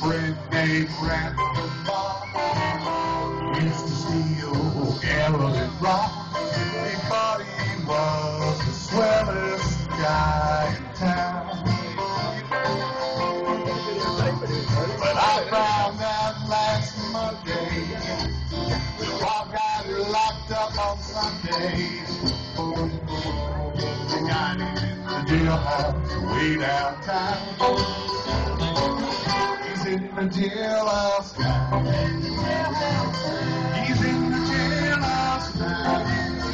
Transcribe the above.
friend named Grandpa used to steal arrows and rock. He thought he was the swellest guy in town. But I found out last Monday that Bob got locked up on Sunday. They got him in the jailhouse way downtown. He's in the jailhouse now.